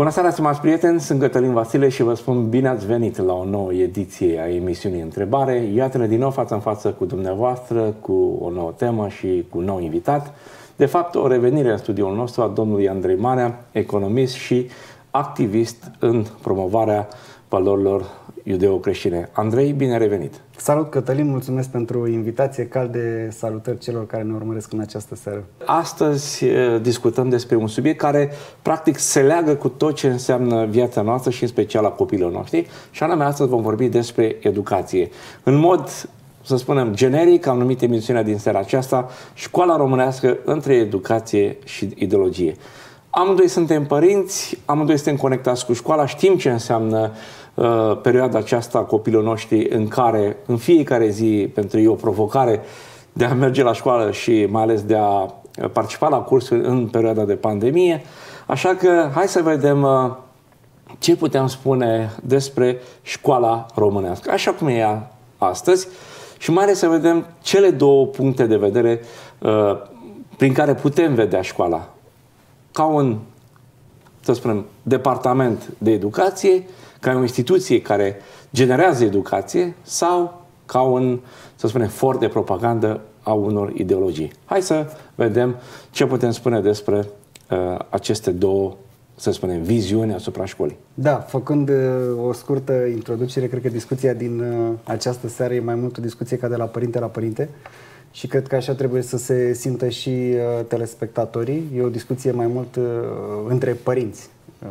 Bună seara, stimați prieteni, sunt Cătălin Vasile și vă spun bine ați venit la o nouă ediție a emisiunii Întrebare. Iată-ne din nou față în față cu dumneavoastră, cu o nouă temă și cu un nou invitat. De fapt, o revenire în studioul nostru a domnului Andrei Marea, economist și activist în promovarea valorilor iudeo-creștine. Andrei, bine revenit! Salut, Cătălin, mulțumesc pentru invitație, calde salutări celor care ne urmăresc în această seară. Astăzi discutăm despre un subiect care practic se leagă cu tot ce înseamnă viața noastră și în special a copiilor noștri, și anume astăzi vom vorbi despre educație. În mod, să spunem, generic, am numit emisiunea din seara aceasta Școala românească între educație și ideologie. Amândoi suntem părinți, amândoi suntem conectați cu școala, știm ce înseamnă perioada aceasta a copilor noștri în care în fiecare zi pentru ei o provocare de a merge la școală și mai ales de a participa la cursuri în perioada de pandemie. Așa că hai să vedem ce putem spune despre școala românească, așa cum e ea astăzi, și mai ales să vedem cele două puncte de vedere prin care putem vedea școala. Ca un, să spunem, departament de educație, ca o instituție care generează educație sau ca un, să spunem, for de propagandă a unor ideologii. Hai să vedem ce putem spune despre aceste două, să spunem, viziuni asupra școlii. Da, făcând o scurtă introducere, cred că discuția din această seară e mai mult o discuție ca de la părinte la părinte și cred că așa trebuie să se simtă și telespectatorii. E o discuție mai mult între părinți.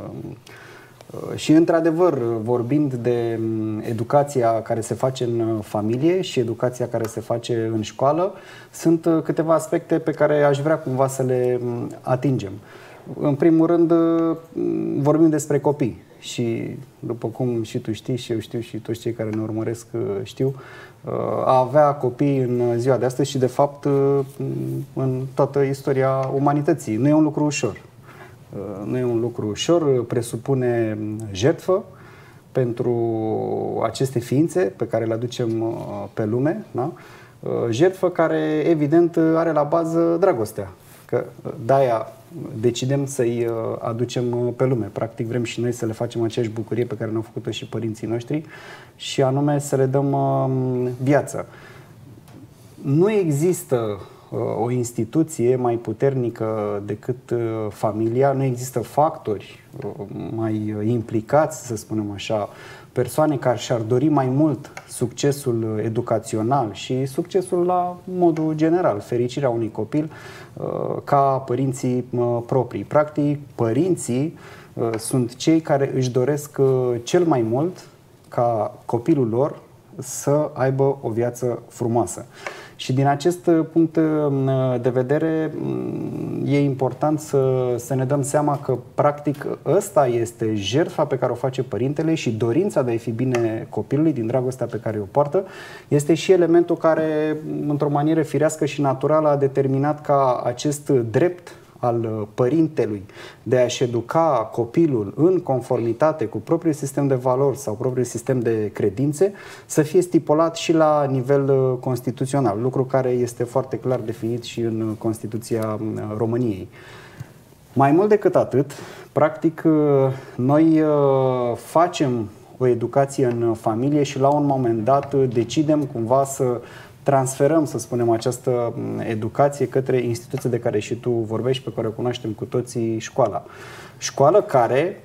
Și, într-adevăr, vorbind de educația care se face în familie și educația care se face în școală, sunt câteva aspecte pe care aș vrea cumva să le atingem. În primul rând, vorbim despre copii și, după cum și tu știi și eu știu și toți cei care ne urmăresc știu, a avea copii în ziua de astăzi și, de fapt, în toată istoria umanității. Nu e un lucru ușor. Nu e un lucru ușor, presupune jertfă pentru aceste ființe pe care le aducem pe lume, da? Jertfă care, evident, are la bază dragostea, că de-aia decidem să-i aducem pe lume. Practic vrem și noi să le facem aceeași bucurie pe care ne-au făcut-o și părinții noștri, și anume să le dăm viață. Nu există o instituție mai puternică decât familia, nu există factori mai implicați, să spunem așa, persoane care și-ar dori mai mult succesul educațional și succesul la modul general, fericirea unui copil, ca părinții proprii. Practic, părinții sunt cei care își doresc cel mai mult ca copilul lor să aibă o viață frumoasă. Și din acest punct de vedere e important să ne dăm seama că, practic, ăsta este jertfa pe care o face părintele și dorința de a-i fi bine copilului, din dragostea pe care o poartă, este și elementul care, într-o manieră firească și naturală, a determinat ca acest drept al părintelui de a-și educa copilul în conformitate cu propriul sistem de valori sau propriul sistem de credințe să fie stipulat și la nivel constituțional, lucru care este foarte clar definit și în Constituția României. Mai mult decât atât, practic, noi facem o educație în familie și la un moment dat decidem cumva să transferăm, să spunem, această educație către instituția de care și tu vorbești, pe care o cunoaștem cu toții, școala. Școală care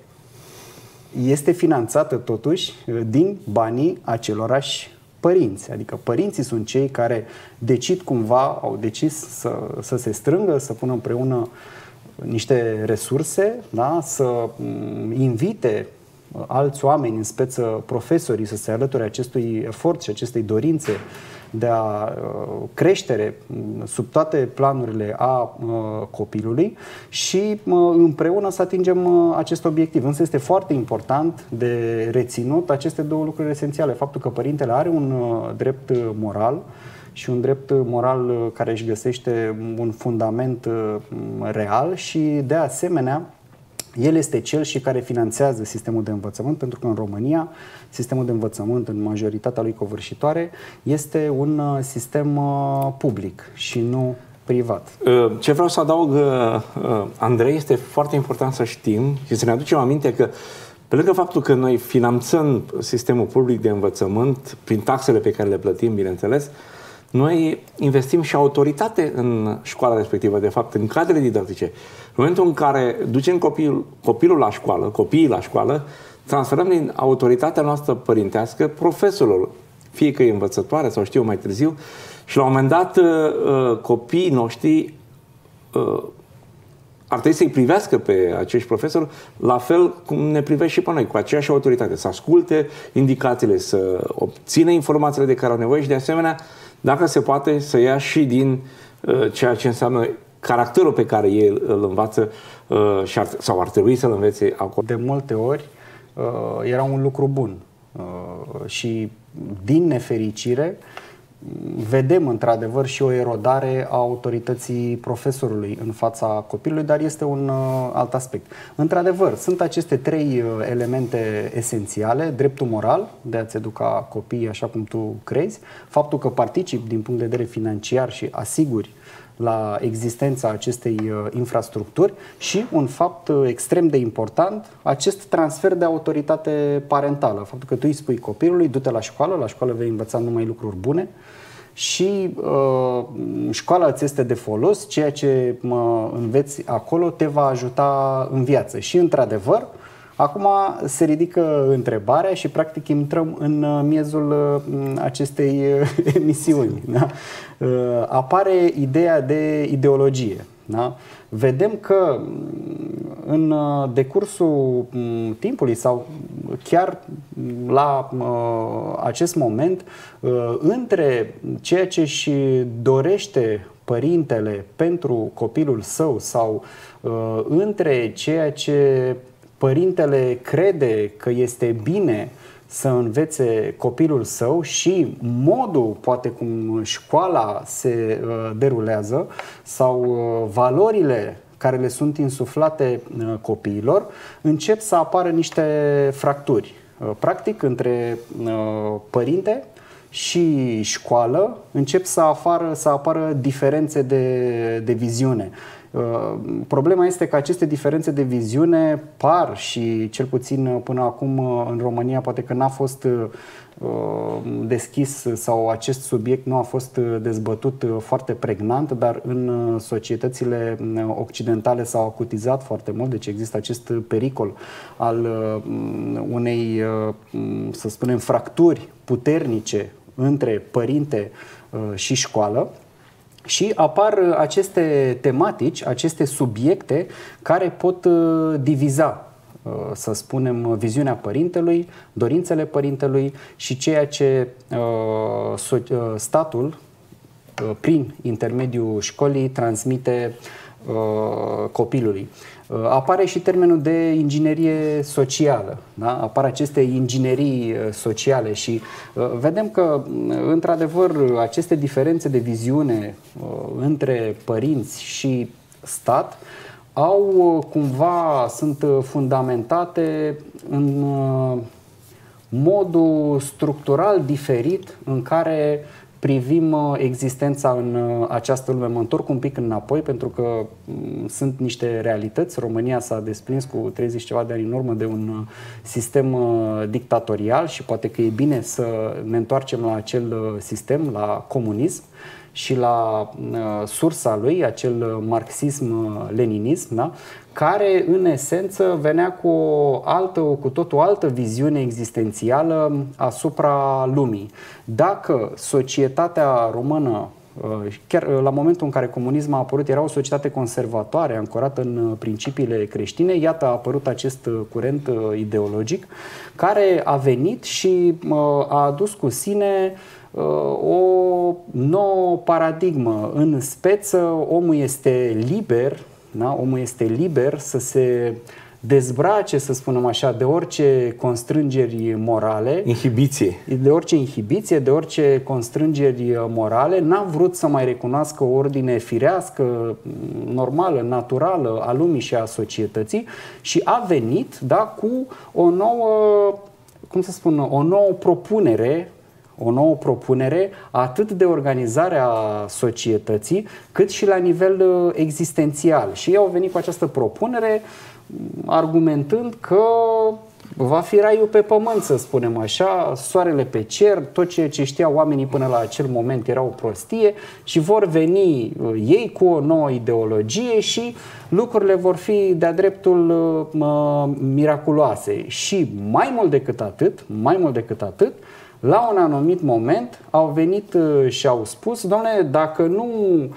este finanțată totuși din banii acelorași părinți. Adică părinții sunt cei care decid cumva, au decis să se strângă, să pună împreună niște resurse, da? Să invite alți oameni, în speță profesorii, să se alăture acestui efort și acestei dorințe de a creștere sub toate planurile a copilului și împreună să atingem acest obiectiv. Însă este foarte important de reținut aceste două lucruri esențiale. Faptul că părintele are un drept moral și un drept moral care își găsește un fundament real și, de asemenea, el este cel și care finanțează sistemul de învățământ, pentru că în România sistemul de învățământ, în majoritatea lui covârșitoare, este un sistem public și nu privat. Ce vreau să adaug, Andrei, este foarte important să știm și să ne aducem aminte că pe lângă faptul că noi finanțăm sistemul public de învățământ prin taxele pe care le plătim, bineînțeles, noi investim și autoritate în școala respectivă, de fapt, în cadrele didactice. În momentul în care ducem copilul la școală, copiii la școală, transferăm din autoritatea noastră părintească profesorul, fie că e învățătoare sau știu mai târziu, și la un moment dat copiii noștri ar trebui să-i privească pe acești profesori la fel cum ne privește și pe noi, cu aceeași autoritate, să asculte indicațiile, să obțină informațiile de care au nevoie și, de asemenea, dacă se poate, să ia și din ceea ce înseamnă caracterul pe care ei îl învață sau ar trebui să-l învețe acolo. De multe ori era un lucru bun și, din nefericire, vedem într-adevăr și o erodare a autorității profesorului în fața copilului, dar este un alt aspect. Într-adevăr, sunt aceste trei elemente esențiale: dreptul moral de a-ți educa copiii așa cum tu crezi, faptul că participi din punct de vedere financiar și asiguri la existența acestei infrastructuri și un fapt extrem de important, acest transfer de autoritate parentală. Faptul că tu îi spui copilului, du-te la școală vei învăța numai lucruri bune și școala îți este de folos, ceea ce înveți acolo te va ajuta în viață. Și într-adevăr, acum se ridică întrebarea și practic intrăm în miezul acestei emisiuni. Da? Apare ideea de ideologie. Da? Vedem că în decursul timpului sau chiar la acest moment, între ceea ce își dorește părintele pentru copilul său sau între ceea ce părintele crede că este bine să învețe copilul său și modul, poate, cum școala se derulează sau valorile care le sunt insuflate copiilor, încep să apară niște fracturi. Practic, între părinte și școală încep să apară diferențe de viziune. Problema este că aceste diferențe de viziune par, și cel puțin până acum în România poate că n-a fost deschis sau acest subiect nu a fost dezbătut foarte pregnant, dar în societățile occidentale s-au acutizat foarte mult, deci există acest pericol al unei, să spunem, fracturi puternice între părinte și școală. Și apar aceste tematici, aceste subiecte care pot diviza, să spunem, viziunea părintelui, dorințele părintelui și ceea ce statul, prin intermediul școlii, transmite copilului. Apare și termenul de inginerie socială, da? Apar aceste inginerii sociale și vedem că, într-adevăr, aceste diferențe de viziune între părinți și stat sunt fundamentate în modul structural diferit în care privim existența în această lume. Mă întorc un pic înapoi pentru că sunt niște realități. România s-a desprins cu 30 ceva de ani în urmă de un sistem dictatorial și poate că e bine să ne întoarcem la acel sistem, la comunism și la sursa lui, acel marxism-leninism, da? Care în esență venea cu tot o altă viziune existențială asupra lumii. Dacă societatea română, chiar la momentul în care comunismul a apărut, era o societate conservatoare, ancorată în principiile creștine, iată a apărut acest curent ideologic care a venit și a adus cu sine o nouă paradigmă. În speță, omul este liber, da? Omul este liber să se dezbrace, să spunem așa, de orice constrângeri morale. Inhibiție. De orice inhibiție, de orice constrângeri morale. N-a vrut să mai recunoască o ordine firească, normală, naturală a lumii și a societății și a venit, da, cu o nouă, o nouă propunere, o nouă propunere atât de organizare a societății, cât și la nivel existențial. Și ei au venit cu această propunere argumentând că va fi raiul pe pământ, să spunem așa, soarele pe cer, tot ceea ce știau oamenii până la acel moment era o prostie și vor veni ei cu o nouă ideologie și lucrurile vor fi de-a dreptul miraculoase. Și mai mult decât atât, la un anumit moment au venit și au spus: dom'le, dacă nu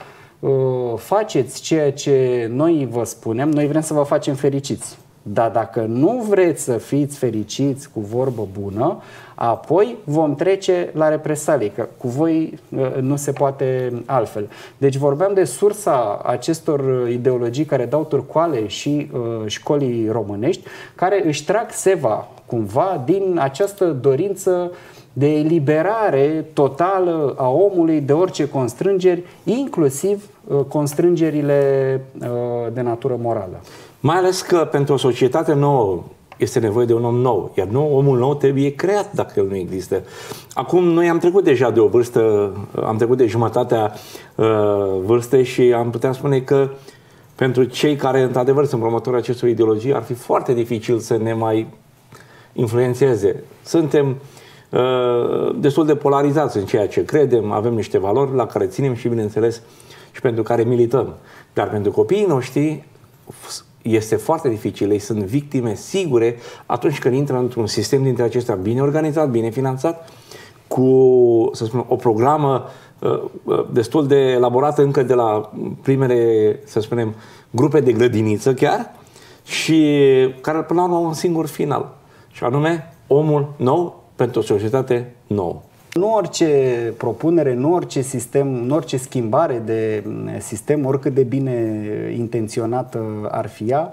faceți ceea ce noi vă spunem, noi vrem să vă facem fericiți. Dar dacă nu vreți să fiți fericiți cu vorbă bună, apoi vom trece la represalii, că cu voi nu se poate altfel. Deci vorbeam de sursa acestor ideologii care dau târcoale și școlii românești, care își trag seva cumva din această dorință de eliberare totală a omului de orice constrângeri, inclusiv constrângerile de natură morală. Mai ales că pentru o societate nouă este nevoie de un om nou, iar omul nou trebuie creat dacă el nu există. Acum noi am trecut deja de o vârstă, am trecut de jumătatea vârstei și am putea spune că pentru cei care într-adevăr sunt promotori acestor ideologii ar fi foarte dificil să ne mai influențeze. Suntem destul de polarizați în ceea ce credem, avem niște valori la care ținem și, bineînțeles, și pentru care milităm. Dar pentru copiii noștri este foarte dificil. Ei sunt victime sigure atunci când intră într-un sistem dintre acestea bine organizat, bine finanțat, cu, să spunem, o programă destul de elaborată încă de la primele, să spunem, grupe de grădiniță chiar, și care până la urmă au un singur final, și anume omul nou pentru o societate nouă. Nu orice propunere, nu orice sistem, nu orice schimbare de sistem, oricât de bine intenționată ar fi ea,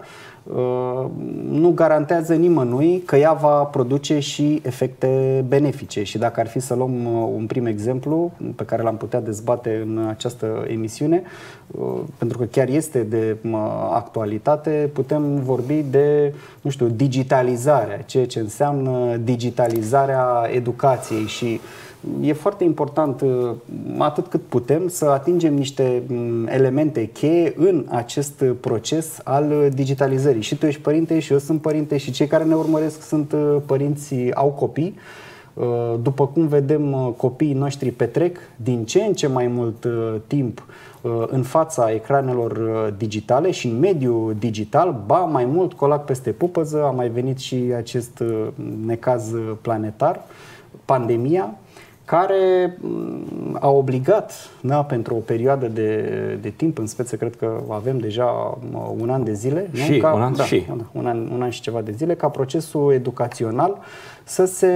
nu garantează nimănui că ea va produce și efecte benefice. Și dacă ar fi să luăm un prim exemplu pe care l-am putea dezbate în această emisiune, pentru că chiar este de actualitate, putem vorbi de, nu știu, digitalizarea, ceea ce înseamnă digitalizarea educației. Și e foarte important, atât cât putem, să atingem niște elemente cheie în acest proces al digitalizării. Și tu ești părinte, și eu sunt părinte, și cei care ne urmăresc sunt părinți, au copii. După cum vedem, copiii noștri petrec din ce în ce mai mult timp în fața ecranelor digitale și în mediul digital, ba mai mult, colac peste pupăză, a mai venit și acest necaz planetar, pandemia, care a obligat, da, pentru o perioadă de timp, în speță cred că avem deja un an de zile, și, un an și ceva de zile, ca procesul educațional să se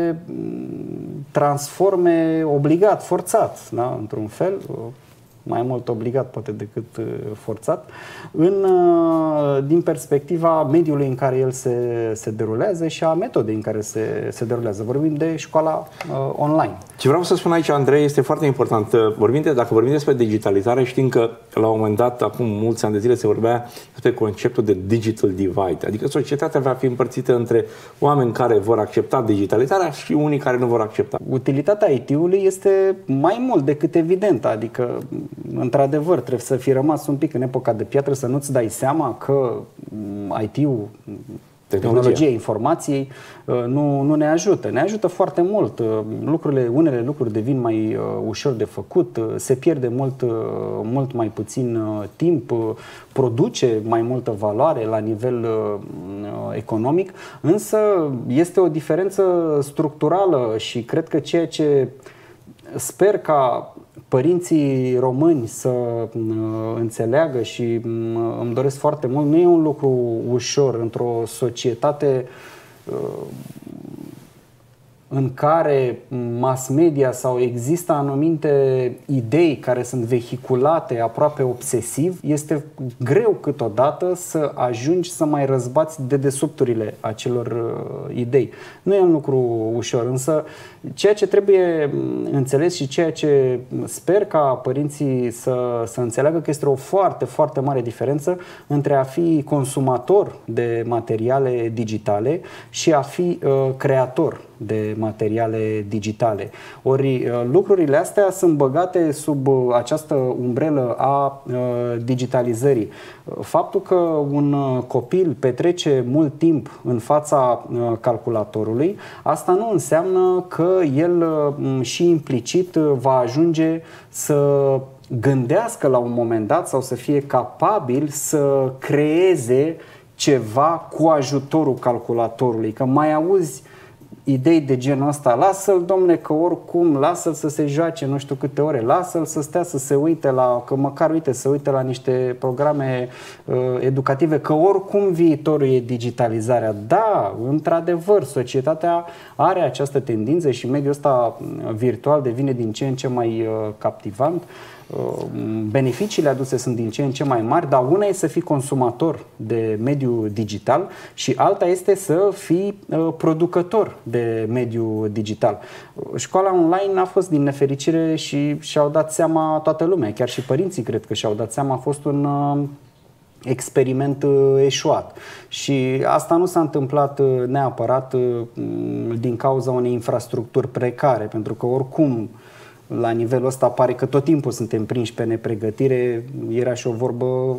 transforme obligat, forțat, da, într-un fel, mai mult obligat poate decât forțat, din perspectiva mediului în care el se derulează și a metodei în care se derulează. Vorbim de școala online. Ce vreau să spun aici, Andrei, este foarte important. Dacă vorbim despre digitalizare, știm că la un moment dat, acum mulți ani de zile, se vorbea despre conceptul de digital divide. Adică societatea va fi împărțită între oameni care vor accepta digitalizarea și unii care nu vor accepta. Utilitatea IT-ului este mai mult decât evidentă. Adică, într-adevăr, trebuie să fii rămas un pic în epoca de piatră să nu-ți dai seama că IT-ul, tehnologia informației, nu ne ajută. Ne ajută foarte mult. Unele lucruri devin mai ușor de făcut, se pierde mult mai puțin timp, produce mai multă valoare la nivel economic, însă este o diferență structurală și cred că ceea ce sper ca părinții români să înțeleagă și îmi doresc foarte mult, nu e un lucru ușor într-o societate în care mass media sau există anumite idei care sunt vehiculate aproape obsesiv, este greu câteodată să ajungi să mai răzbați dedesubturile acelor idei. Nu e un lucru ușor, însă ceea ce trebuie înțeles și ceea ce sper ca părinții să înțeleagă că este o foarte, foarte mare diferență între a fi consumator de materiale digitale și a fi creator de materiale digitale. Ori lucrurile astea sunt băgate sub această umbrelă a digitalizării. Faptul că un copil petrece mult timp în fața calculatorului, asta nu înseamnă că el și implicit va ajunge să gândească la un moment dat sau să fie capabil să creeze ceva cu ajutorul calculatorului. Că mai auzi idei de genul ăsta, lasă-l, domne, că oricum, lasă-l să se joace nu știu câte ore, lasă-l să stea să se uite la, că măcar, uite, să uite la niște programe educative, că oricum viitorul e digitalizarea. Da, într-adevăr, societatea are această tendință și mediul ăsta virtual devine din ce în ce mai captivant. Beneficiile aduse sunt din ce în ce mai mari, dar una e să fii consumator de mediu digital și alta este să fii producător de mediu digital. Școala online a fost din nefericire și și-au dat seama toată lumea, chiar și părinții cred că și-au dat seama, a fost un experiment eșuat. Și asta nu s-a întâmplat neapărat din cauza unei infrastructuri precare, pentru că oricum la nivelul ăsta pare că tot timpul suntem prinși pe nepregătire. Era și o vorbă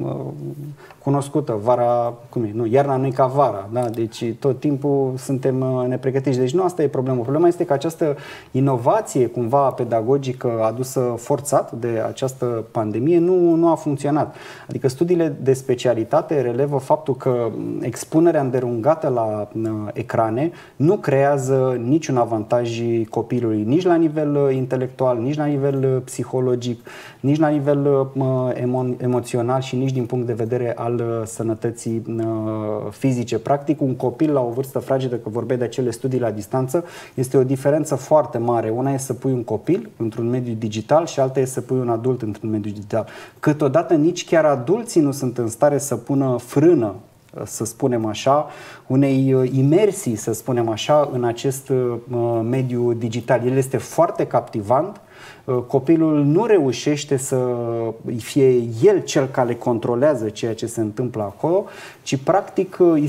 cunoscută, vara, cum e? Nu, iarna nu e ca vara, da? Deci tot timpul suntem nepregătiți. Deci nu asta e problema. Problema este că această inovație cumva pedagogică adusă forțat de această pandemie nu a funcționat. Adică studiile de specialitate relevă faptul că expunerea îndelungată la ecrane nu creează niciun avantaj copilului, nici la nivel intelectual, nici la nivel psihologic, nici la nivel emoțional și nici din punct de vedere al sănătății fizice. Practic, un copil la o vârstă fragedă, că vorbeai de acele studii la distanță, este o diferență foarte mare. Una e să pui un copil într-un mediu digital și alta e să pui un adult într-un mediu digital. Câteodată nici chiar adulții nu sunt în stare să pună frână, să spunem așa, unei imersii, să spunem așa, în acest mediu digital. El este foarte captivant. Copilul nu reușește să fie el cel care controlează ceea ce se întâmplă acolo, ci practic îi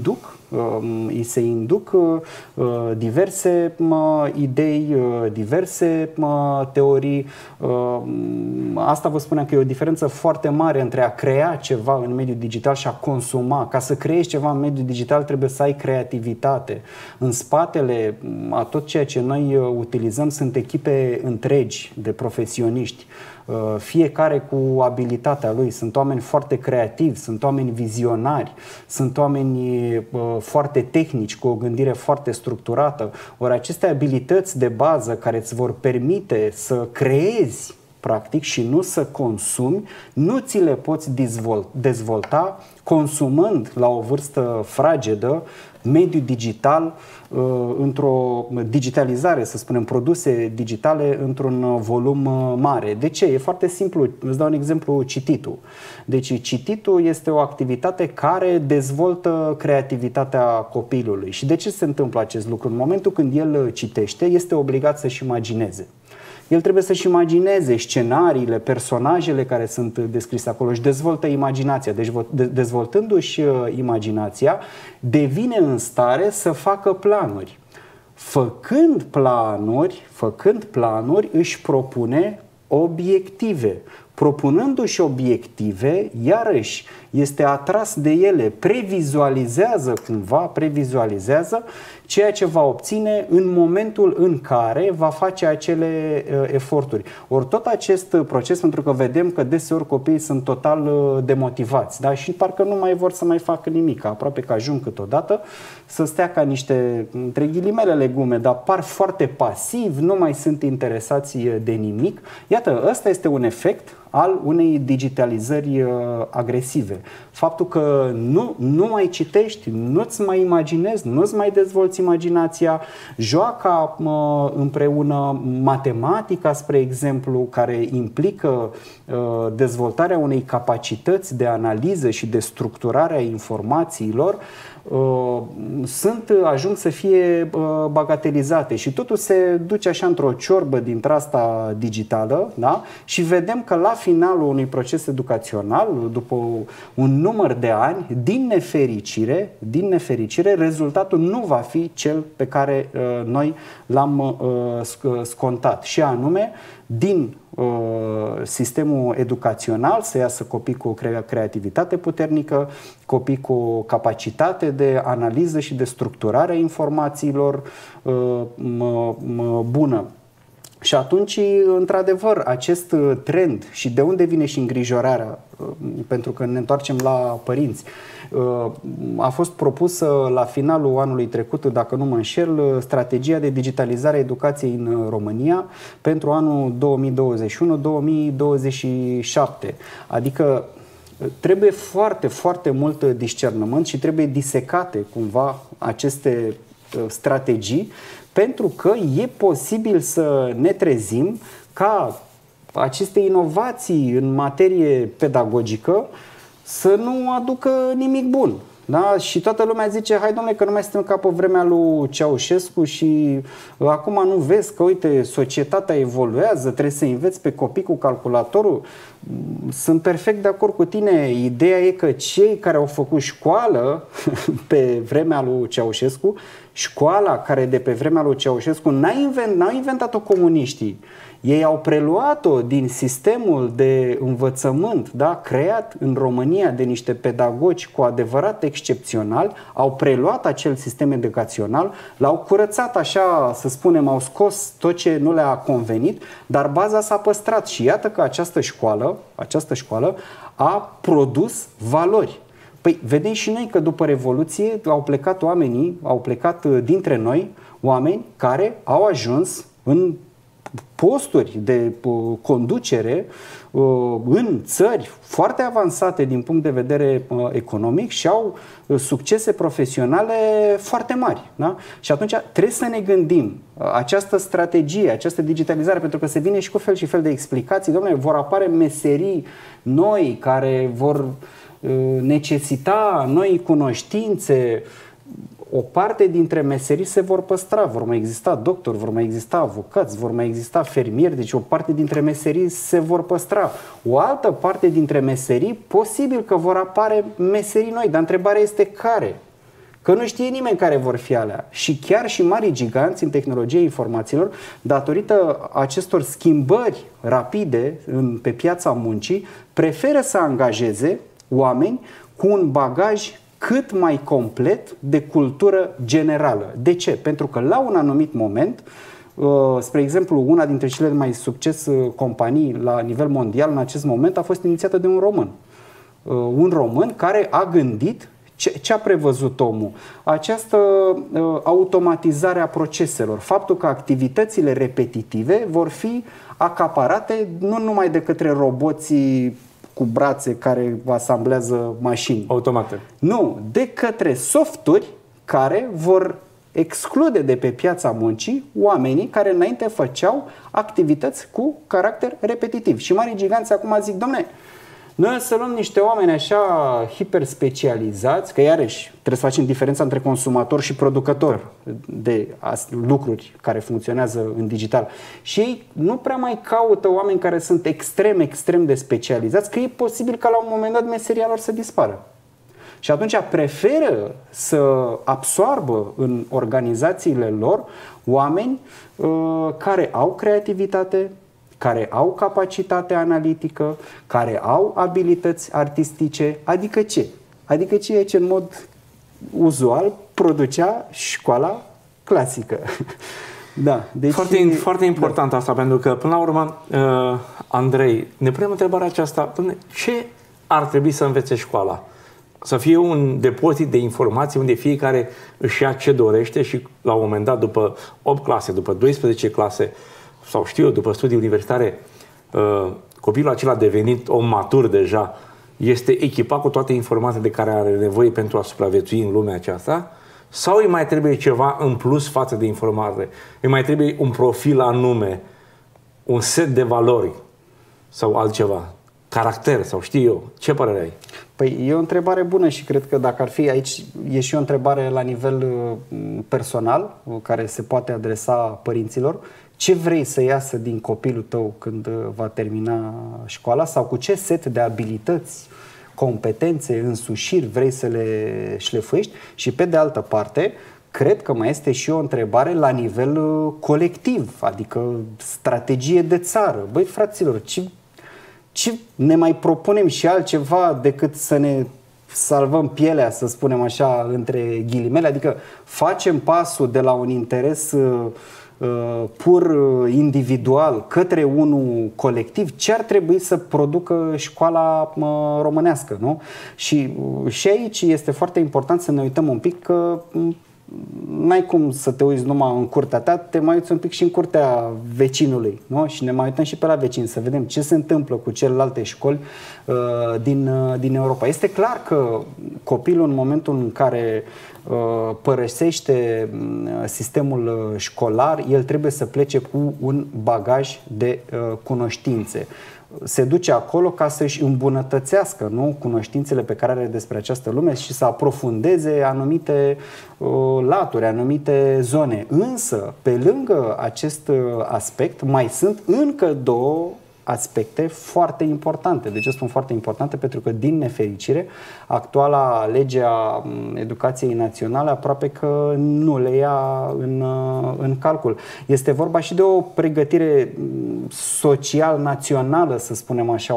se induc diverse idei, diverse teorii. Asta vă spuneam că e o diferență foarte mare între a crea ceva în mediul digital și a consuma. Ca să creezi ceva în mediul digital trebuie să ai creativitate. În spatele a tot ceea ce noi utilizăm sunt echipe întregi de profesioniști, fiecare cu abilitatea lui. Sunt oameni foarte creativi, sunt oameni vizionari, sunt oameni foarte tehnici, cu o gândire foarte structurată. Ori aceste abilități de bază care îți vor permite să creezi practic și nu să consumi, nu ți le poți dezvolta consumând la o vârstă fragedă mediul digital, într-o digitalizare, să spunem, produse digitale într-un volum mare. De ce? E foarte simplu. Îți dau un exemplu, cititul. Deci cititul este o activitate care dezvoltă creativitatea copilului. Și de ce se întâmplă acest lucru? În momentul când el citește, este obligat să-și imagineze. El trebuie să-și imagineze scenariile, personajele care sunt descrise acolo, își dezvoltă imaginația. Deci dezvoltându-și imaginația, devine în stare să facă planuri. Făcând planuri, își propune obiective. Propunându-și obiective, iarăși este atras de ele, previzualizează ceea ce va obține în momentul în care va face acele eforturi. Ori tot acest proces, pentru că vedem că deseori copiii sunt total demotivați, da? Și parcă nu mai vor să mai facă nimic, aproape că ajung câteodată să stea ca niște, între ghilimele, legume, dar par foarte pasivi, nu mai sunt interesați de nimic. Iată, ăsta este un efect al unei digitalizări agresive. Faptul că nu mai citești, nu-ți mai imaginezi, nu-ți mai dezvolți imaginația, joaca împreună, matematica, spre exemplu, care implică dezvoltarea unei capacități de analiză și de structurare a informațiilor, ajung să fie bagatelizate și totul se duce așa într-o ciorbă dintre asta digitală, da? Și vedem că la finalul unui proces educațional, după un număr de ani, din nefericire, rezultatul nu va fi cel pe care noi l-am scontat, și anume din sistemul educațional să iasă copii cu o creativitate puternică, copii cu o capacitate de analiză și de structurare a informațiilor bună. Și atunci, într-adevăr, acest trend, și de unde vine și îngrijorarea, pentru că ne întoarcem la părinți, a fost propusă la finalul anului trecut, dacă nu mă înșel, strategia de digitalizare a educației în România pentru anul 2021-2027. Adică trebuie foarte, foarte mult discernământ și trebuie disecate cumva aceste strategii, pentru că e posibil să ne trezim ca aceste inovații în materie pedagogică să nu aducă nimic bun. Da? Și toată lumea zice, hai domnule că nu mai suntem ca pe vremea lui Ceaușescu și acum nu vezi că, uite, societatea evoluează, trebuie să înveți pe copii cu calculatorul. Sunt perfect de acord cu tine. Ideea e că cei care au făcut școală pe vremea lui Ceaușescu, școala care de pe vremea lui Ceaușescu n-au inventat-o comuniștii. Ei au preluat-o din sistemul de învățământ, da, creat în România de niște pedagogi cu adevărat excepționali, au preluat acel sistem educațional, l-au curățat așa, să spunem, au scos tot ce nu le-a convenit, dar baza s-a păstrat și iată că această școală a produs valori. Păi, vedem și noi că după Revoluție au plecat oamenii, au plecat dintre noi oameni care au ajuns în posturi de conducere în țări foarte avansate din punct de vedere economic și au succese profesionale foarte mari. Da? Și atunci trebuie să ne gândim această strategie, această digitalizare, pentru că se vine și cu fel și fel de explicații. Dom'le, vor apare meserii noi care vor necesita noi cunoștințe. O parte dintre meserii se vor păstra, vor mai exista doctori, vor mai exista avocați, vor mai exista fermieri, deci o parte dintre meserii se vor păstra. O altă parte dintre meserii, posibil că vor apare meserii noi, dar întrebarea este care? Că nu știe nimeni care vor fi alea. Și chiar și mari giganți în tehnologia informațiilor, datorită acestor schimbări rapide pe piața muncii, preferă să angajeze oameni cu un bagaj cât mai complet de cultură generală. De ce? Pentru că la un anumit moment, spre exemplu, una dintre cele mai succes companii la nivel mondial în acest moment a fost inițiată de un român. Un român care a gândit ce a prevăzut omul? Această automatizare a proceselor, faptul că activitățile repetitive vor fi acaparate nu numai de către roboții cu brațe care asamblează mașini automate. Nu, de către softuri care vor exclude de pe piața muncii oamenii care înainte făceau activități cu caracter repetitiv. Și mari giganți acum zic, dom'le, noi să luăm niște oameni așa hiperspecializați, că iarăși trebuie să facem diferența între consumator și producător de lucruri care funcționează în digital. Și ei nu prea mai caută oameni care sunt extrem de specializați, că e posibil ca la un moment dat meseria lor să dispară. Și atunci preferă să absoarbă în organizațiile lor oameni care au creativitate, care au capacitate analitică, care au abilități artistice, adică ce? Adică ceea ce în mod uzual producea școala clasică. Da, deci foarte important asta, pentru că până la urmă, Andrei, ne punem întrebarea aceasta, ce ar trebui să învețe școala? Să fie un depozit de informații unde fiecare își ia ce dorește și la un moment dat, după 8 clase, după 12 clase, sau știu eu, după studii universitare, copilul acela devenit om matur deja, este echipat cu toate informațiile de care are nevoie pentru a supraviețui în lumea aceasta? Sau îi mai trebuie ceva în plus față de informare? Îi mai trebuie un profil anume, un set de valori sau altceva? caracter sau știu eu. Ce părere ai? Păi e o întrebare bună și cred că dacă ar fi aici, e și o întrebare la nivel personal care se poate adresa părinților. Ce vrei să iasă din copilul tău când va termina școala sau cu ce set de abilități, competențe, însușiri vrei să le șlefuiești? Și pe de altă parte, cred că mai este și o întrebare la nivel colectiv, adică strategie de țară. Băi, fraților, ce ne mai propunem și altceva decât să ne salvăm pielea, să spunem așa, între ghilimele? Adică facem pasul de la un interes pur individual către unul colectiv. Ce ar trebui să producă școala românească, nu? Și aici este foarte important să ne uităm un pic că n-ai cum să te uiți numai în curtea ta, te mai uiți un pic și în curtea vecinului, nu? Și ne mai uităm și pe la vecini să vedem ce se întâmplă cu celelalte școli din Europa. Este clar că copilul, în momentul în care părăsește sistemul școlar, el trebuie să plece cu un bagaj de cunoștințe. Se duce acolo ca să-și îmbunătățească, nu, cunoștințele pe care are despre această lume și să aprofundeze anumite laturi, anumite zone. Însă, pe lângă acest aspect, mai sunt încă două aspecte foarte importante. De ce spun foarte importante? Pentru că, din nefericire, actuala lege a educației naționale aproape că nu le ia în calcul. Este vorba și de o pregătire social-națională, să spunem așa,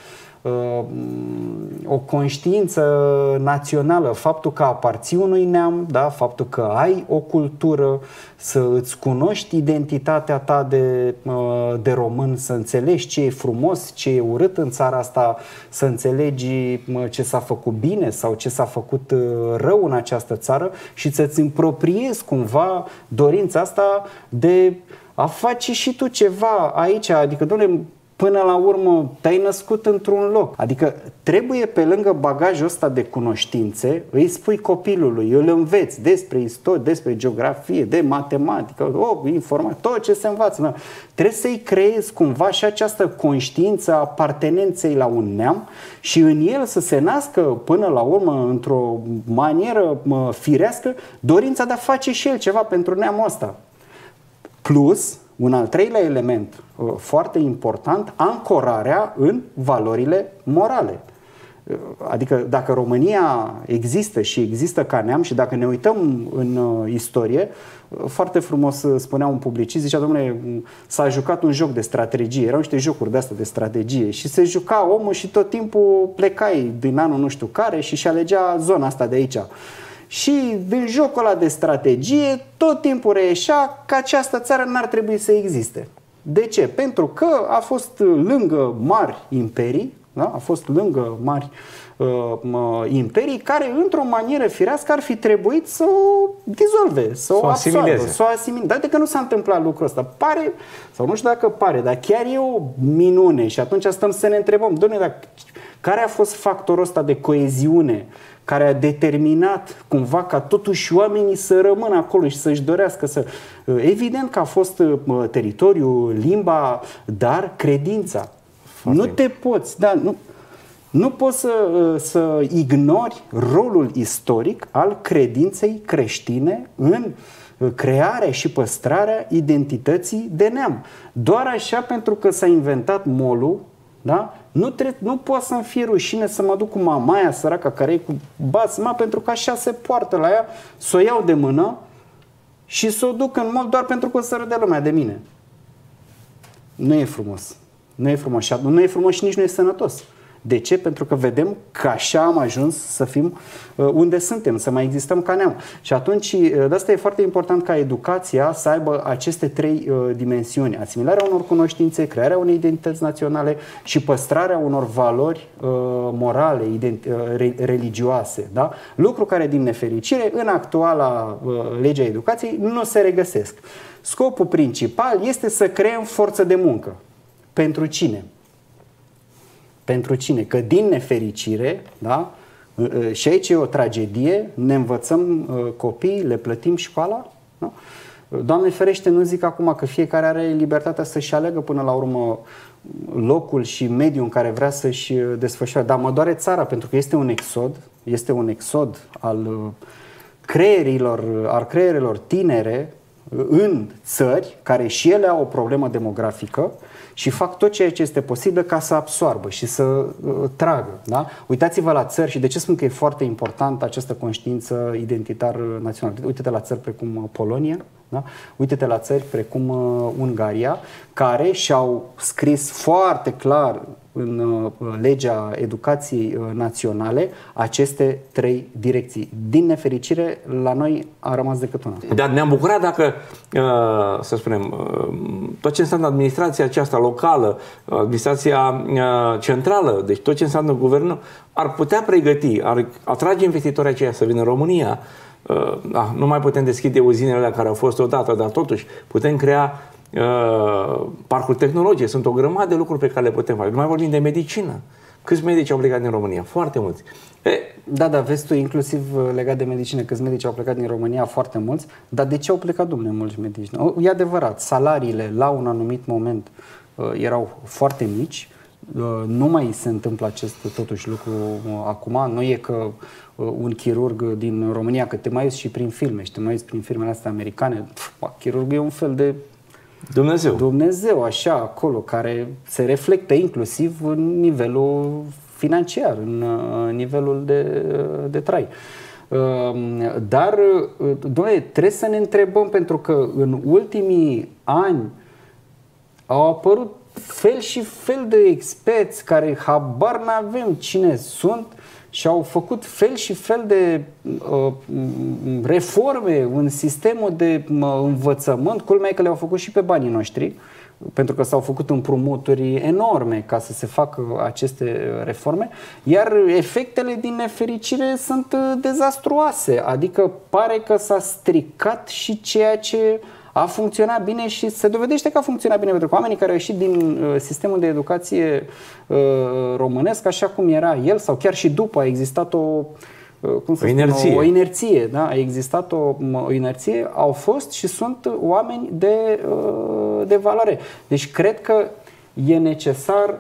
o conștiință națională, faptul că aparții unui neam, da? Faptul că ai o cultură, să îți cunoști identitatea ta de român, să înțelegi ce e frumos, ce e urât în țara asta, să înțelegi ce s-a făcut bine sau ce s-a făcut rău în această țară și să-ți împropriezi cumva dorința asta de a face și tu ceva aici, adică, doamne, până la urmă te-ai născut într-un loc. Adică trebuie, pe lângă bagajul ăsta de cunoștințe, îi spui copilului, îl înveți despre istorie, despre geografie, de matematică, informație, tot ce se învață. Da. Trebuie să-i creezi cumva și această conștiință a apartenenței la un neam și în el să se nască până la urmă, într-o manieră firească, dorința de a face și el ceva pentru neamul ăsta. Plus, un al treilea element foarte important, ancorarea în valorile morale. Adică dacă România există și există ca neam și dacă ne uităm în istorie, foarte frumos spunea un publicist, zicea, domnule, s-a jucat un joc de strategie, erau niște jocuri de-astea de strategie și se juca omul și tot timpul plecai din anul nu știu care și alegea zona asta de aici. Și din jocul ăla de strategie tot timpul reieșea că această țară n-ar trebui să existe. De ce? Pentru că a fost lângă mari imperii, da? A fost lângă mari imperii care într-o manieră firească ar fi trebuit să o dizolve, să o absorbă, să o asimileze. Dar de că nu s-a întâmplat lucrul ăsta. Pare, sau nu știu dacă pare, dar chiar e o minune și atunci stăm să ne întrebăm, doamne, care a fost factorul ăsta de coeziune care a determinat cumva ca totuși oamenii să rămână acolo și să-și dorească să... Evident că a fost teritoriul, limba, dar credința. Nu te poți, da, nu poți să ignori rolul istoric al credinței creștine în crearea și păstrarea identității de neam. Doar așa, pentru că s-a inventat molul, da? Nu pot să-mi fie rușine să mă duc cu mamaia săraca care e cu basma, pentru că așa se poartă la ea, să o iau de mână și să o duc în mall doar pentru că o să râde lumea de mine. Nu e frumos. Nu e frumos. Nu e frumos și nici nu e sănătos. De ce? Pentru că vedem că așa am ajuns să fim unde suntem, să mai existăm ca neam. Și atunci, de asta e foarte important ca educația să aibă aceste trei dimensiuni. Asimilarea unor cunoștințe, crearea unei identități naționale și păstrarea unor valori morale, religioase. Da? Lucru care, din nefericire, în actuala legea educației nu se regăsesc. Scopul principal este să creăm forță de muncă. Pentru cine? Pentru cine? Că din nefericire, da? Și aici e o tragedie, ne învățăm copiii, le plătim școala, da? Doamne ferește, nu zic acum că fiecare are libertatea să-și aleagă până la urmă locul și mediul în care vrea să-și desfășoare. Dar mă doare țara pentru că este un exod al creierilor tinere în țări care și ele au o problemă demografică și fac tot ceea ce este posibil ca să absoarbă și să tragă. Da? Uitați-vă la țări și de ce spun că e foarte important această conștiință identitară națională. Uite-te la țări precum Polonia, da? Uite-te la țări precum Ungaria, care și-au scris foarte clar în legea educației naționale aceste 3 direcții. Din nefericire, la noi a rămas decât una. Dar ne-am bucurat dacă, să spunem, tot ce înseamnă administrația aceasta locală, administrația centrală, deci tot ce înseamnă guvernul, ar putea pregăti, ar atrage investitorii aceia să vină în România. Nu mai putem deschide uzinele alea care au fost odată, dar totuși putem crea parcuri tehnologice. Sunt o grămadă de lucruri pe care le putem face. Nu mai vorbim de medicină. Câți medici au plecat din România? Foarte mulți. Da, vezi tu, inclusiv legat de medicină, câți medici au plecat din România? Foarte mulți. Dar de ce au plecat, domnule, mulți medici? E adevărat, salariile la un anumit moment erau foarte mici. Nu mai se întâmplă acest totuși lucru acum. Nu e că un chirurg din România, că te mai uiți și prin filme și te mai uiți prin filmele astea americane, chirurgul e un fel de Dumnezeu, așa, acolo, care se reflectă inclusiv în nivelul financiar, în nivelul de trai. Dar, doamne, trebuie să ne întrebăm, pentru că în ultimii ani au apărut fel și fel de experți care habar n-avem cine sunt și au făcut fel și fel de reforme în sistemul de învățământ, culmea e că le-au făcut și pe banii noștri, pentru că s-au făcut împrumuturi enorme ca să se facă aceste reforme, iar efectele, din nefericire, sunt dezastruoase, adică pare că s-a stricat și ceea ce a funcționat bine și se dovedește că a funcționat bine, pentru că oamenii care au ieșit din sistemul de educație românesc, așa cum era el, sau chiar și după, a existat o inerție, da? A existat o inerție, au fost și sunt oameni de valoare. Deci cred că e necesar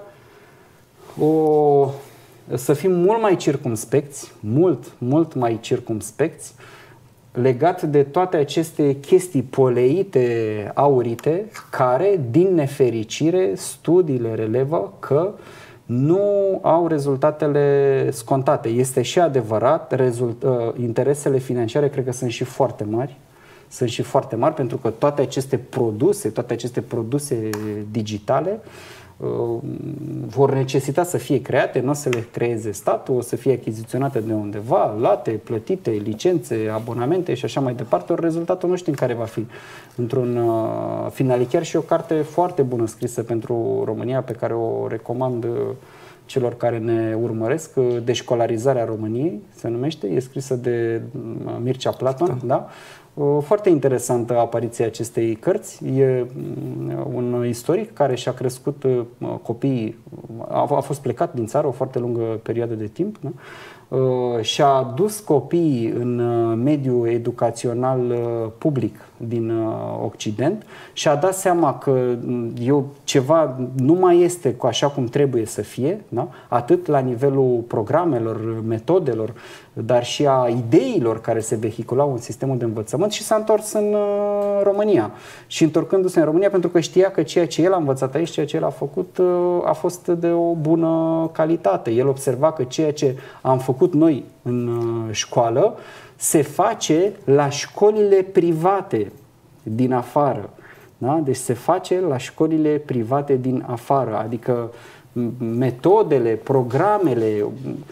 să fim mult mai circumspecți, mult mai circumspecți, legat de toate aceste chestii poleite, aurite, care, din nefericire, studiile relevă că nu au rezultatele scontate. Este și adevărat, interesele financiare cred că sunt și foarte mari. Sunt și foarte mari pentru că toate aceste produse digitale vor necesita să fie create, nu o să le creeze statul, o să fie achiziționate de undeva, luate, plătite, licențe, abonamente și așa mai departe. Ori rezultatul nu știm care va fi. Într-un final, chiar și o carte foarte bună scrisă pentru România, pe care o recomand celor care ne urmăresc, Deșcolarizarea României, se numește, e scrisă de Mircea Platon, da? Foarte interesantă apariția acestei cărți. E un istoric care și-a crescut copiii, a fost plecat din țară o foarte lungă perioadă de timp, da? Și-a dus copiii în mediul educațional public din Occident și a dat seama că ceva nu mai este așa cum trebuie să fie, da? Atât la nivelul programelor, metodelor, dar și a ideilor care se vehiculau în sistemul de învățământ, și s-a întors în România. Și întorcându-se în România, pentru că știa că ceea ce el a învățat aici, ceea ce el a făcut, a fost de o bună calitate. El observa că ceea ce am făcut noi în școală se face la școlile private din afară. Da? Deci se face la școlile private din afară, adică metodele, programele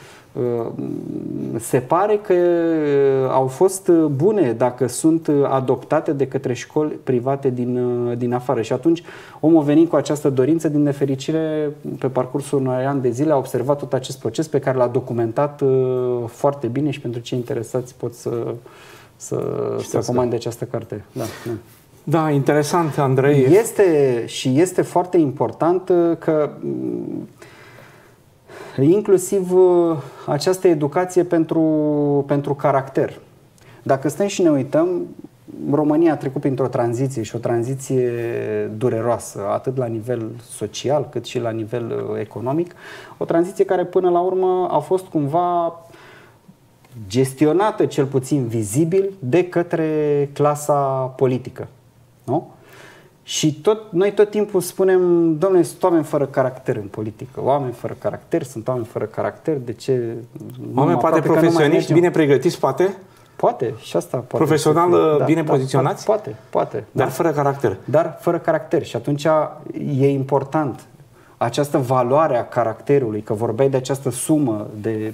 se pare că au fost bune dacă sunt adoptate de către școli private din afară. Și atunci omul venit cu această dorință, din nefericire, pe parcursul unui an de zile a observat tot acest proces pe care l-a documentat foarte bine și pentru cei interesați pot să comande această carte. Da, da. Da, interesant, Andrei. Este foarte important că inclusiv această educație pentru caracter. Dacă stăm și ne uităm, România a trecut printr-o tranziție și o tranziție dureroasă, atât la nivel social cât și la nivel economic. O tranziție care până la urmă a fost cumva gestionată, cel puțin vizibil, de către clasa politică. Nu? Și noi tot timpul spunem, domnule, sunt oameni fără caracter în politică. Oameni fără caracter, sunt oameni fără caracter. De ce? Oameni poate profesioniști, bine pregătiți, poate? Poate, și asta poate. Profesional bine poziționați? Poate. Dar fără caracter. Dar fără caracter. Și atunci e important această valoare a caracterului, că vorbeai de această sumă de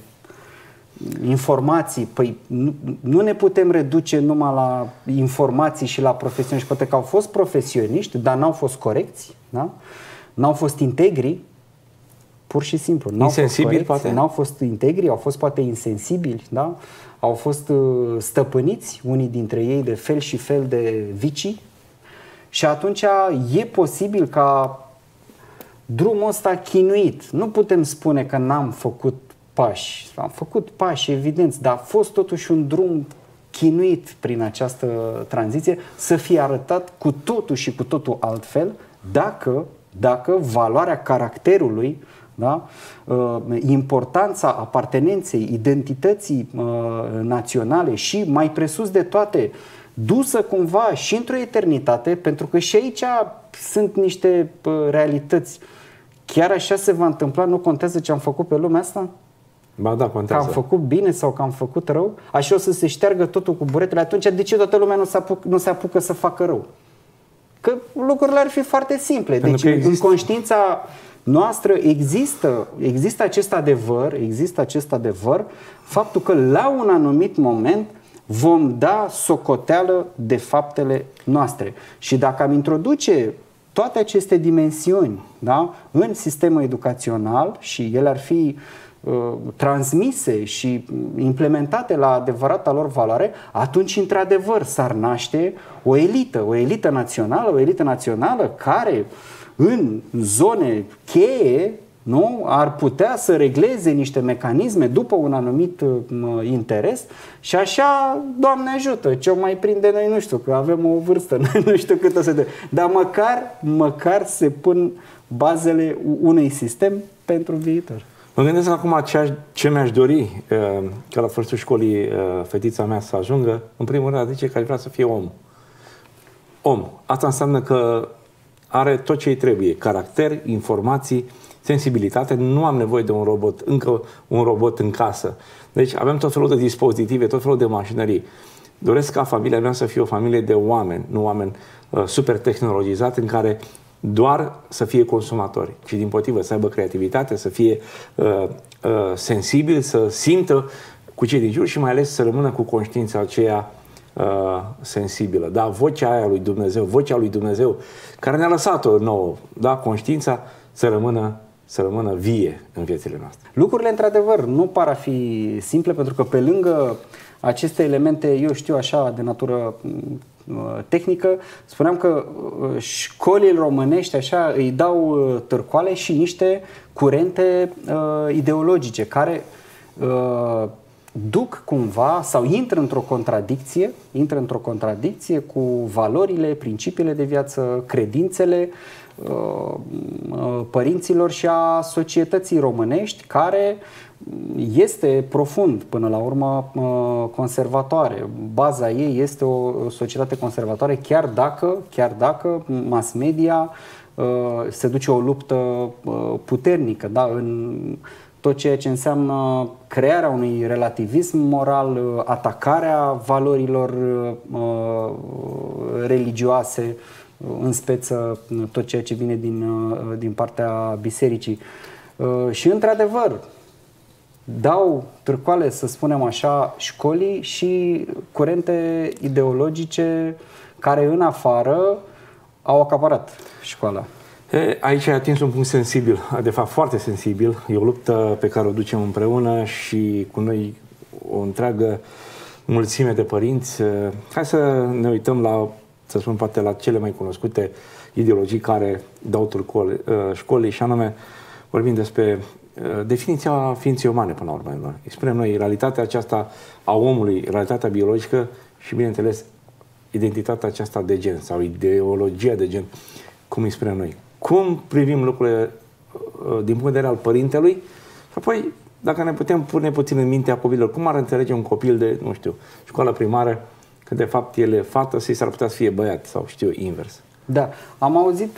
informații. Păi nu ne putem reduce numai la informații și la profesioniști. Poate că au fost profesioniști, dar n-au fost corecți, da? N-au fost integri, pur și simplu. Insensibili, poate? N-au fost integri, au fost poate insensibili, da? Au fost stăpâniți, unii dintre ei, de fel și fel de vicii. Și atunci e posibil ca drumul ăsta chinuit. Nu putem spune că n-am făcut pași. Am făcut pași, evident, dar a fost totuși un drum chinuit prin această tranziție să fie arătat cu totul și cu totul altfel dacă valoarea caracterului, da? Importanța apartenenței, identității naționale și, mai presus de toate, dusă cumva și într-o eternitate, pentru că și aici sunt niște realități. Chiar așa se va întâmpla, nu contează ce am făcut pe lumea asta? Ba da, contează. Că am făcut bine sau că am făcut rău? Așa o să se șteargă totul cu buretele. Atunci de ce toată lumea nu se apucă să facă rău? Că lucrurile ar fi foarte simple. Deci în conștiința noastră există acest adevăr, faptul că la un anumit moment vom da socoteală de faptele noastre. Și dacă am introduce toate aceste dimensiuni, da, în sistemul educațional și ele ar fi transmise și implementate la adevărata lor valoare, atunci într-adevăr s-ar naște o elită națională care în zone cheie, nu, ar putea să regleze niște mecanisme după un anumit interes și așa, Doamne ajută, ce o mai prinde noi, nu știu, că avem o vârstă, nu știu cât o să de, dar măcar se pun bazele unui sistem pentru viitor. Mă gândesc acum ce mi-aș dori ca la sfârșitul școlii fetița mea să ajungă. În primul rând, zice că aș vrea să fie om. Om. Asta înseamnă că are tot ce îi trebuie. Caracter, informații, sensibilitate. Nu am nevoie de un robot, încă un robot în casă. Deci avem tot felul de dispozitive, tot felul de mașinării. Doresc ca familia mea să fie o familie de oameni, nu oameni super tehnologizați în care doar să fie consumatori, ci dimpotrivă să aibă creativitate, să fie sensibil, să simtă cu cei din jur și mai ales să rămână cu conștiința aceea sensibilă. Da, vocea aia lui Dumnezeu, care ne-a lăsat-o nouă, da, conștiința să rămână vie în viețile noastre. Lucrurile, într-adevăr, nu par a fi simple, pentru că pe lângă aceste elemente, eu știu așa, de natură tehnică, spuneam că școlile românești așa îi dau târcoale și niște curente ideologice care duc cumva sau intră într-o contradicție cu valorile, principiile de viață, credințele părinților și a societății românești, care este profund, până la urmă, conservatoare. Baza ei este o societate conservatoare, chiar dacă mass media se duce o luptă puternică, da, în tot ceea ce înseamnă crearea unui relativism moral, atacarea valorilor religioase, în speță tot ceea ce vine din partea bisericii. Și într-adevăr, dau târcoale, să spunem așa, școlii și curente ideologice care în afară au acaparat școala. Aici ai atins un punct sensibil, de fapt foarte sensibil. E o luptă pe care o ducem împreună și cu noi o întreagă mulțime de părinți. Hai să ne uităm la, să spun, poate la cele mai cunoscute ideologii care dau târcoale școlii, și anume vorbim despre definiția ființei umane, până la urmă. Spunem noi realitatea aceasta a omului, realitatea biologică și, bineînțeles, identitatea aceasta de gen sau ideologia de gen, cum îi spunem noi. Cum privim lucrurile din punct de vedere al părintelui și apoi, dacă ne putem pune puțin în mintea copilor, cum ar înțelege un copil de, nu știu, școală primară, că de fapt el e fată și s-ar putea să fie băiat sau știu, invers. Da, am auzit,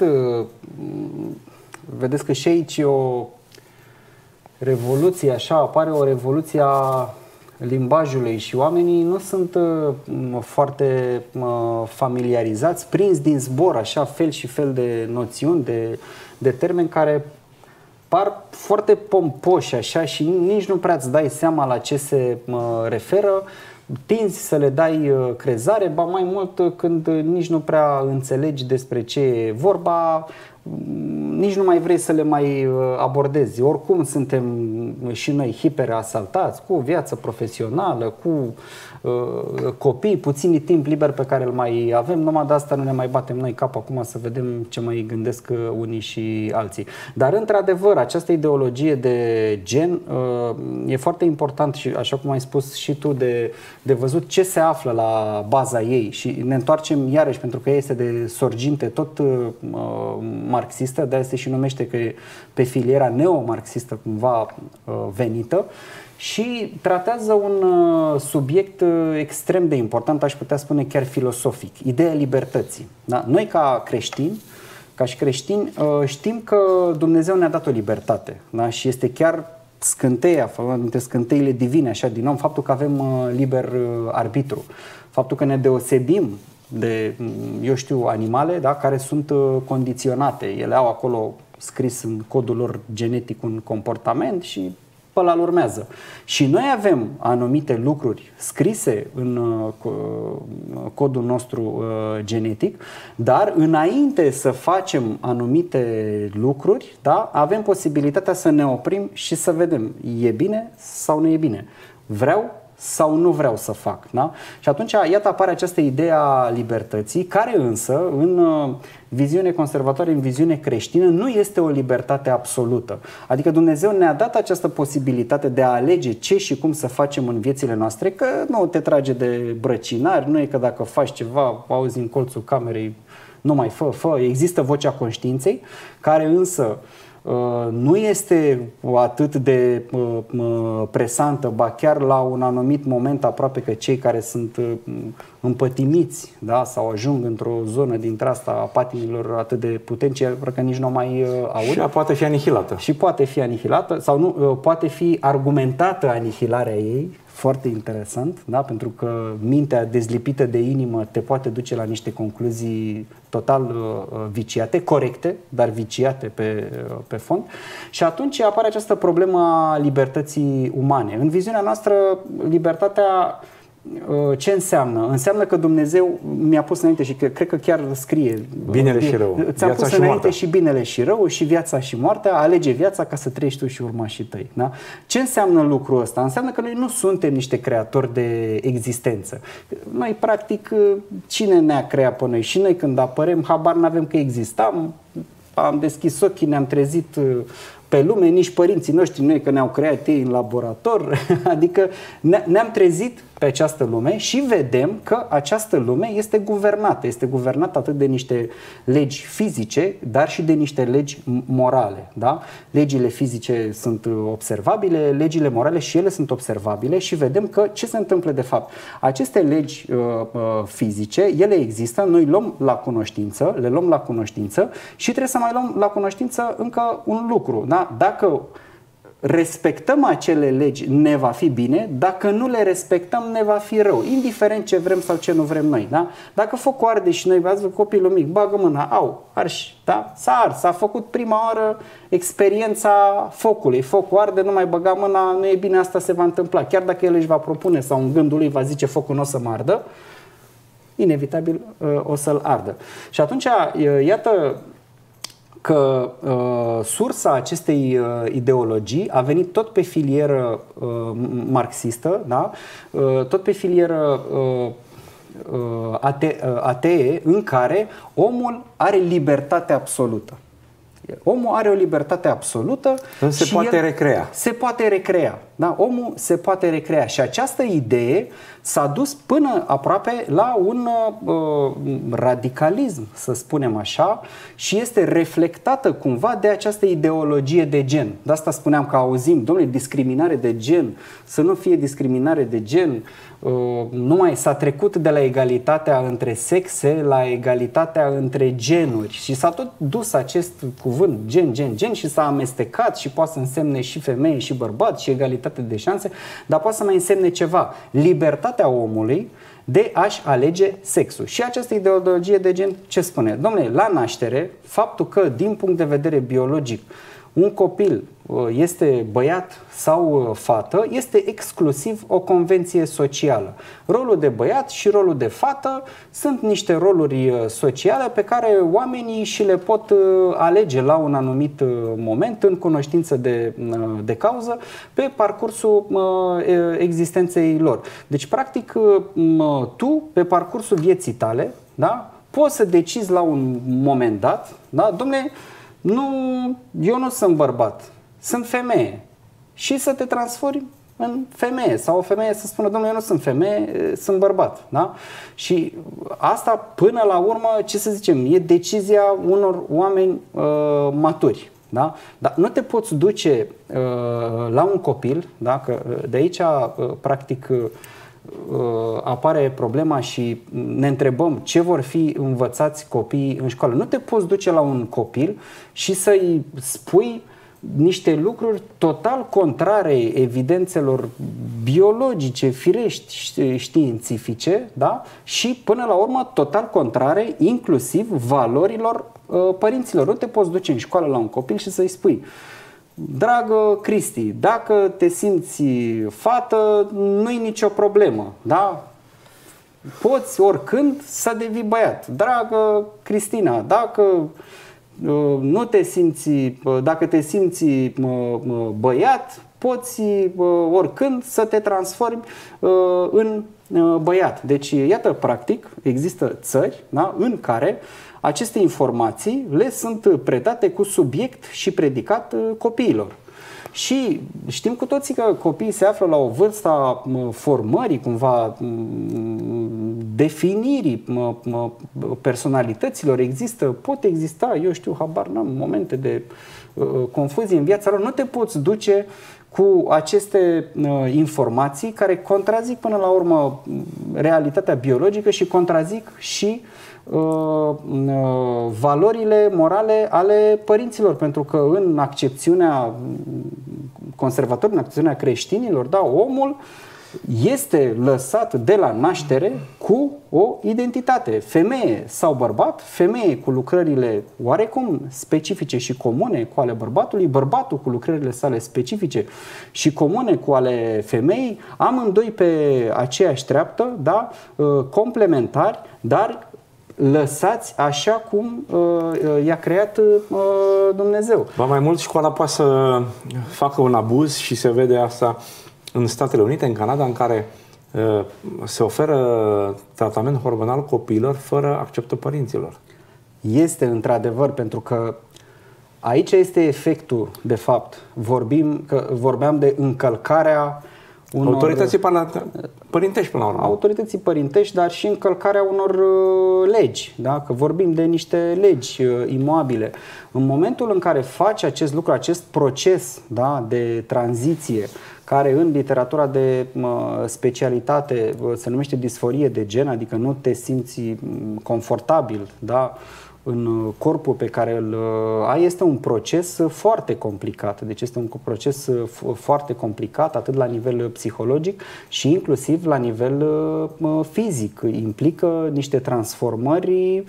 vedeți că și aici e o revoluție, așa, apare o revoluție a limbajului și oamenii nu sunt foarte familiarizați, prins din zbor, așa, fel și fel de noțiuni, de termeni care par foarte pompoși, așa, și nici nu prea îți dai seama la ce se referă, tinzi să le dai crezare, ba mai mult când nici nu prea înțelegi despre ce e vorba, nici nu mai vrei să le mai abordezi. Oricum suntem și noi hiperasaltați cu viață profesională, cu copii, puțin timp liber pe care îl mai avem, numai de asta nu ne mai batem noi cap acum să vedem ce mai gândesc unii și alții. Dar într-adevăr, această ideologie de gen e foarte important și, așa cum ai spus și tu, de văzut ce se află la baza ei, și ne întoarcem iarăși, pentru că ea este de sorginte tot marxistă, de-aia se și numește că e pe filiera neomarxistă cumva venită, și tratează un subiect extrem de important, aș putea spune chiar filosofic, ideea libertății. Da? Noi ca creștini, știm că Dumnezeu ne-a dat o libertate, da? Și este chiar scânteia, una dintre scânteile divine, așa, din om, faptul că avem liber arbitru, faptul că ne deosebim de, eu știu, animale, da, care sunt condiționate. Ele au acolo scris în codul lor genetic un comportament și ăla îl urmează. Și noi avem anumite lucruri scrise în codul nostru genetic, dar înainte să facem anumite lucruri, da, avem posibilitatea să ne oprim și să vedem, e bine sau nu e bine. Vreau sau nu vreau să fac. Da? Și atunci, iată, apare această idee a libertății, care însă, în viziune conservatoare, în viziune creștină, nu este o libertate absolută. Adică Dumnezeu ne-a dat această posibilitate de a alege ce și cum să facem în viețile noastre, că nu te trage de brăcinari, nu e că dacă faci ceva, auzi în colțul camerei, nu mai fă. Există vocea conștiinței, care însă nu este atât de presantă, ba chiar la un anumit moment aproape că cei care sunt împătimiți, da, sau ajung într-o zonă dintre asta a patimilor atât de puternice, că nici nu mai aud. Și poate fi anihilată. Și poate fi anihilată, sau nu, poate fi argumentată anihilarea ei. Foarte interesant, da? Pentru că mintea dezlipită de inimă te poate duce la niște concluzii total viciate, corecte, dar viciate pe fond. Și atunci apare această problemă a libertății umane. În viziunea noastră, libertatea ce înseamnă? Înseamnă că Dumnezeu mi-a pus înainte, și cred că chiar scrie binele și rău, ți-a pus înainte și binele și rău, și viața și moartea, alege viața ca să trăiești tu și urmașii tăi. Da? Ce înseamnă lucrul ăsta? Înseamnă că noi nu suntem niște creatori de existență. Noi, practic, cine ne-a creat pe noi? Și noi când apărem, habar n-avem că existam, am deschis ochii, ne-am trezit pe lume, nici părinții noștri, noi că ne-au creat ei în laborator, adică ne-am trezit pe această lume și vedem că această lume este guvernată atât de niște legi fizice, dar și de niște legi morale. Da? Legile fizice sunt observabile, legile morale și ele sunt observabile, și vedem că ce se întâmplă de fapt. Aceste legi fizice, ele există, noi le luăm la cunoștință și trebuie să mai luăm la cunoștință încă un lucru. Da? Dacă respectăm acele legi, ne va fi bine; dacă nu le respectăm, ne va fi rău, indiferent ce vrem sau ce nu vrem noi. Da? Dacă focul arde și noi, ați văzut copilul mic, bagă mâna, arși, da? S-a ars, s-a făcut prima oară experiența focului, focul arde, nu mai băga mâna, nu e bine, asta se va întâmpla. Chiar dacă el își va propune sau în gândul lui va zice focul nu o să mă ardă, inevitabil o să-l ardă. Și atunci, iată că sursa acestei ideologii a venit tot pe filieră marxistă, da? Tot pe filieră atee, în care omul are libertate absolută. Omul are o libertate absolută. Se poate recrea. Se poate recrea. Da? Omul se poate recrea și această idee s-a dus până aproape la un radicalism, să spunem așa, și este reflectată cumva de această ideologie de gen. De asta spuneam că auzim, domnule, discriminare de gen, să nu fie discriminare de gen, numai s-a trecut de la egalitatea între sexe la egalitatea între genuri și s-a tot dus acest cuvânt gen și s-a amestecat și poate să însemne și femeie și bărbat și egalitate de șanse, dar poate să mai însemne ceva, libertatea omului de a-și alege sexul. Și această ideologie de gen ce spune? Dom'le, la naștere, faptul că din punct de vedere biologic un copil este băiat sau fată este exclusiv o convenție socială. Rolul de băiat și rolul de fată sunt niște roluri sociale pe care oamenii și le pot alege la un anumit moment în cunoștință de cauză pe parcursul existenței lor. Deci, practic, tu, pe parcursul vieții tale, da, poți să decizi la un moment dat, da, dom'le, eu nu sunt bărbat, sunt femeie. Și să te transformi în femeie. Sau o femeie să spună, domnule, eu nu sunt femeie, sunt bărbat. Da? Și asta, până la urmă, ce să zicem, e decizia unor oameni maturi. Da? Dar nu te poți duce la un copil, da? Că de aici, practic, apare problema și ne întrebăm ce vor fi învățați copiii în școală. Nu te poți duce la un copil și să-i spui niște lucruri total contrare evidențelor biologice, firești, științifice, da? Și până la urmă total contrare inclusiv valorilor părinților. Nu te poți duce în școală la un copil și să-i spui: dragă Cristi, dacă te simți fată, nu-i nicio problemă, da? Poți oricând să devii băiat. Dragă Cristina, dacă nu te simți, dacă te simți băiat, poți oricând să te transformi în băiat. Deci, iată, practic, există țări, da, în care aceste informații le sunt predate cu subiect și predicat copiilor. Și știm cu toții că copiii se află la o vârstă a formării, cumva definirii personalităților. Pot exista, eu știu, habar n-am, momente de confuzie în viața lor. Nu te poți duce cu aceste informații care contrazic până la urmă realitatea biologică și contrazic și valorile morale ale părinților, pentru că în accepțiunea conservatorilor, în accepțiunea creștinilor, da, omul este lăsat de la naștere cu o identitate, femeie sau bărbat, femeie cu lucrările oarecum specifice și comune cu ale bărbatului, bărbatul cu lucrările sale specifice și comune cu ale femeii, amândoi pe aceeași treaptă, da, complementari, dar lăsați așa cum i-a creat Dumnezeu. Ba mai mult, școala poate să facă un abuz și se vede asta în Statele Unite, în Canada, în care se oferă tratament hormonal copiilor fără acceptul părinților. Este într-adevăr, pentru că aici este efectul, de fapt. Vorbeam de încălcarea unor autorității părintești până la urmă. Autorității părintești, dar și încălcarea unor legi, da? Că vorbim de niște legi imoabile. În momentul în care faci acest lucru, acest proces, da, de tranziție, care în literatura de specialitate se numește disforie de gen, adică nu te simți confortabil, da, în corpul pe care îl ai, este un proces foarte complicat. Deci este un proces foarte complicat, atât la nivel psihologic și inclusiv la nivel fizic. Implică niște transformări,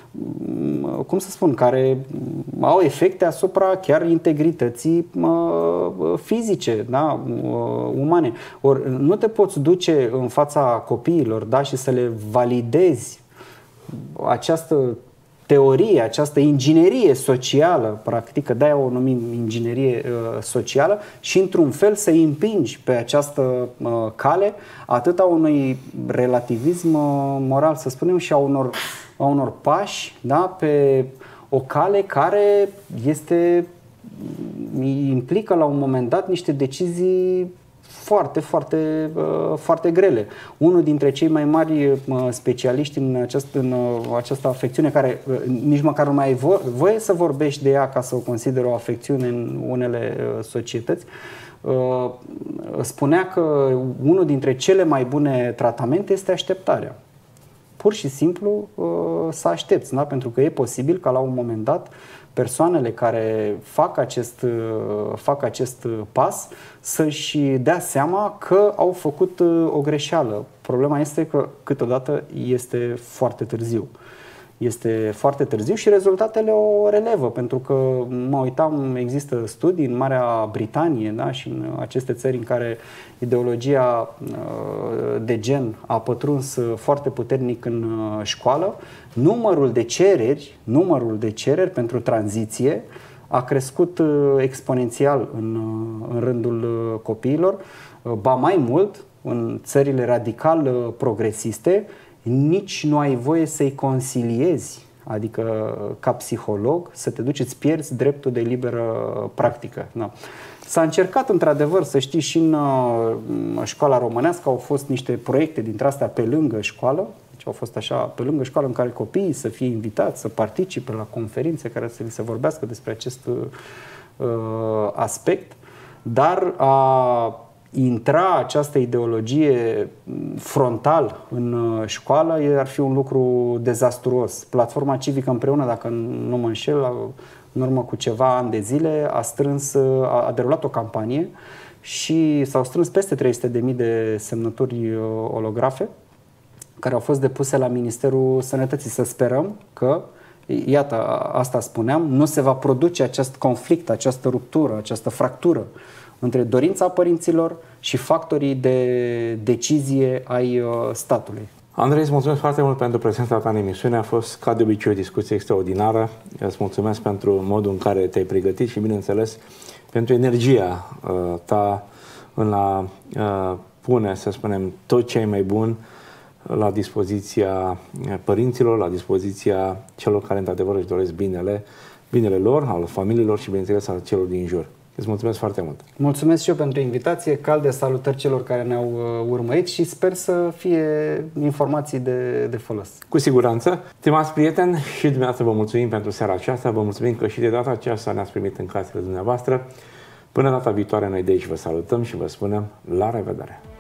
cum să spun, care au efecte asupra chiar integrității fizice, da, umane. Ori nu te poți duce în fața copiilor, da, și să le validezi această teorie, această inginerie socială, practic, că de-aia o numim inginerie socială, și într-un fel să împingi pe această cale atât a unui relativism moral, să spunem, și a unor pași, da, pe o cale care implică la un moment dat niște decizii foarte, foarte, foarte grele. Unul dintre cei mai mari specialiști în această afecțiune, care nici măcar nu mai ai voie să vorbești de ea ca să o consideri o afecțiune în unele societăți, spunea că unul dintre cele mai bune tratamente este așteptarea. Pur și simplu să aștepți, da? Pentru că e posibil ca la un moment dat persoanele care fac acest pas să-și dea seama că au făcut o greșeală. Problema este că câteodată este foarte târziu. Este foarte târziu și rezultatele o relevă, pentru că mă uitam, există studii în Marea Britanie, da, și în aceste țări în care ideologia de gen a pătruns foarte puternic în școală, numărul de cereri pentru tranziție a crescut exponențial în rândul copiilor, ba mai mult, în țările radical progresiste, nici nu ai voie să-i consiliezi, adică ca psiholog, să te duci, îți pierzi dreptul de liberă practică. Da. S-a încercat într-adevăr, să știi, și în școala românească au fost niște proiecte dintre astea pe lângă școală, deci au fost așa pe lângă școală, în care copiii să fie invitați să participe la conferințe care să li se vorbească despre acest aspect, dar a intra această ideologie frontal în școală ar fi un lucru dezastruos. Platforma Civică Împreună, dacă nu mă înșel, în urmă cu ceva ani de zile, a derulat o campanie și s-au strâns peste 300.000 de semnături olografe care au fost depuse la Ministerul Sănătății. Să sperăm că, iată, asta spuneam, nu se va produce acest conflict, această ruptură, această fractură între dorința părinților și factorii de decizie ai statului. Andrei, îți mulțumesc foarte mult pentru prezența ta în emisiune. A fost, ca de obicei, o discuție extraordinară. Îți mulțumesc pentru modul în care te-ai pregătit și, bineînțeles, pentru energia ta în a pune, să spunem, tot ce e mai bun la dispoziția părinților, la dispoziția celor care, într-adevăr, își doresc binele lor, al familiilor și, bineînțeles, al celor din jur. Îți mulțumesc foarte mult! Mulțumesc și eu pentru invitație, calde salutări celor care ne-au urmărit și sper să fie informații de folos. Cu siguranță! Stimați prieteni, și dumneavoastră vă mulțumim pentru seara aceasta, vă mulțumim că și de data aceasta ne-ați primit în casele dumneavoastră. Până data viitoare, noi de aici vă salutăm și vă spunem la revedere!